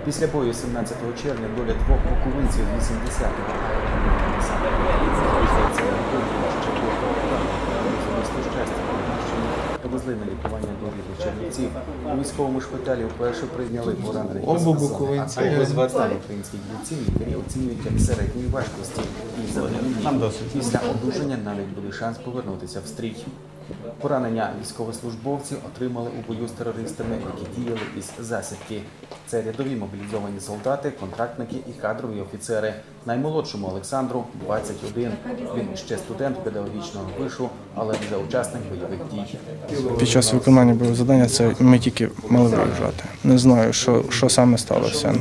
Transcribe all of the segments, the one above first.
Після бою 17 червня доля двох буковинців 80-го довезли на лікування до рідних Чернівців. У військовому шпиталі вперше прийняли поранених із буковинці. стан українських бійців лікарі оцінюють як середньої важкості і задовільні. Після одужання навіть буде шанс повернутися в стрій. Поранення військовослужбовці отримали у бою з терористами, які діяли із засідки. Це рядові мобілізовані солдати, контрактники і кадрові офіцери. Наймолодшому Олександру 21. Він ще студент педагогічного вишу, але вже учасник бойових дій. Під час виконання бойового завдання ми тільки мали виїжджати. Не знаю, що саме сталося.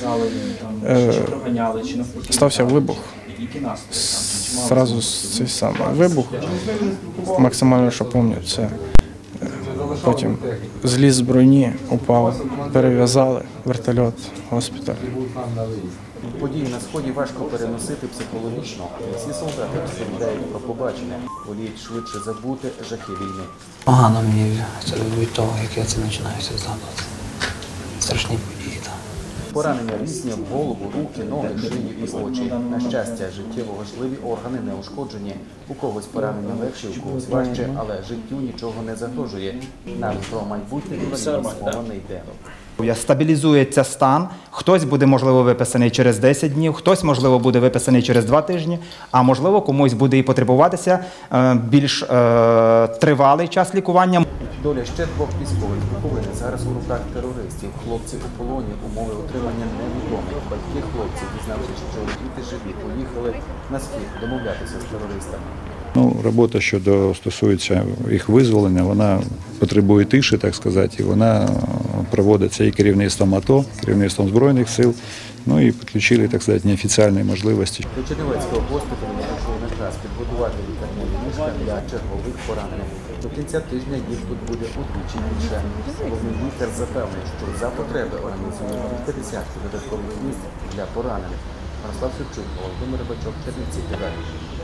Стався вибух. Зразу цей самий вибух. Максимально, що пам'ятаю, це потім зліз з броні, упав, перев'язали, вертольот, госпіталь. Події на Сході важко переносити психологічно. Всі солдати розповідають про побачене, воліють швидше забути жахи війни. Погано мені від того, як я це починаю згадувати. Страшні події там. Поранення різні в голову, руки, ноги, шию і очі. На щастя, життєво важливі органи не ушкоджені. У когось поранення легше, у когось важче, але життю нічого не загрожує. Навіть про майбутнє інвалідність мова не йде. Стабілізується стан, хтось буде, можливо, виписаний через 10 днів, хтось, можливо, буде виписаний через 2 тижні, а можливо, комусь буде і потребуватися більш тривалий час лікування. Доля ще двох військових Буковини зараз у руках терористів. Хлопці у полоні, умови утримання невідомі. Батьки хлопців, дізнавшись, що діти живі, поїхали на схід домовлятися з терористами. Робота щодо стосується їх визволення, вона потребує тиші, так сказати, і вона проводиться і керівництвом АТО, керівництвом Збройних сил, і підключили, так сказати, неофіційні можливості. До Чернівецького госпіталю надійшов наказ підготувати лікарняні ліжка для чергових поранених. До кінця тижня їх тут буде удвічі більше. Головний лікар запевнив, що за потреби організує 50 додаткових місць для поранених. Ярослав Шевчук, Володимир Рибачок, Чернівці, ТВ.